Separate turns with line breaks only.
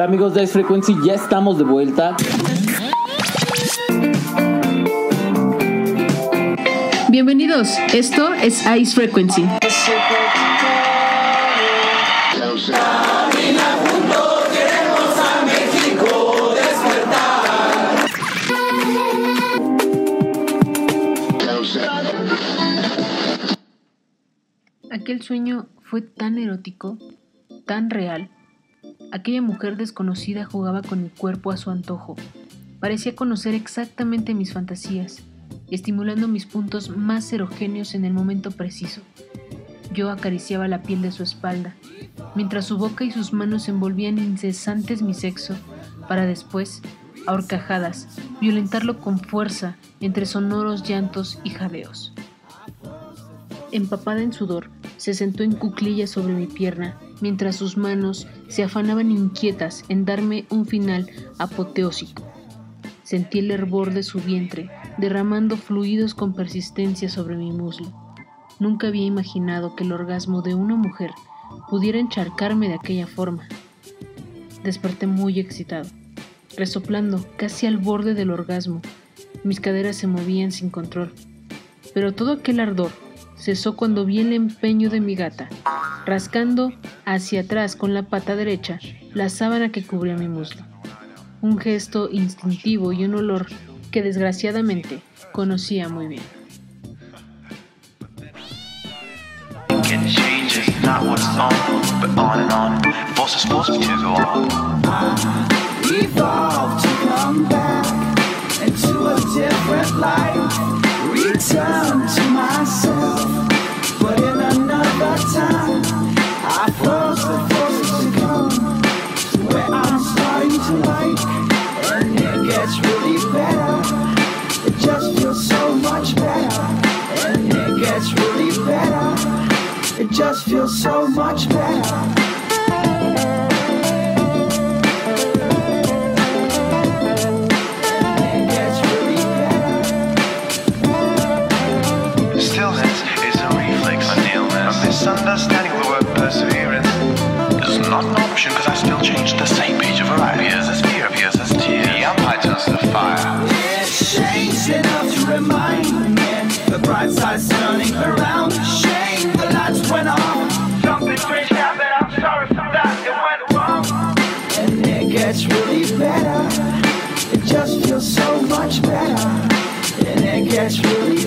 Hola amigos de Ice Frequency, ya estamos de vuelta.
Bienvenidos, esto es Ice Frequency. Aquel sueño fue tan erótico, tan real. Aquella mujer desconocida jugaba con mi cuerpo a su antojo. Parecía conocer exactamente mis fantasías, estimulando mis puntos más erogéneos en el momento preciso. Yo acariciaba la piel de su espalda, mientras su boca y sus manos envolvían incesantes mi sexo, para después, a horcajadas, violentarlo con fuerza entre sonoros llantos y jadeos. Empapada en sudor, se sentó en cuclillas sobre mi pierna, mientras sus manos se afanaban inquietas en darme un final apoteósico. Sentí el hervor de su vientre, derramando fluidos con persistencia sobre mi muslo. Nunca había imaginado que el orgasmo de una mujer pudiera encharcarme de aquella forma. Desperté muy excitado, resoplando casi al borde del orgasmo. Mis caderas se movían sin control, pero todo aquel ardor cesó cuando vi el empeño de mi gata, rascando hacia atrás con la pata derecha la sábana que cubría mi muslo. Un gesto instintivo y un olor que desgraciadamente conocía muy bien.
Return to myself, but in another time I force the forces to come to where I'm starting to like, and it gets really better. It just feels so much better, and it gets really better. It just feels so much better.
Misunderstanding the word perseverance is not an option, because I still change the same page of variety. Appears as fear, appears as tears. The umpires of fire.
It's changed enough to remind me the bright side's turning around. Shame the lights went off. Something strange happened, I'm sorry for that, it went wrong. And it gets really better. It just feels so much better. And it gets really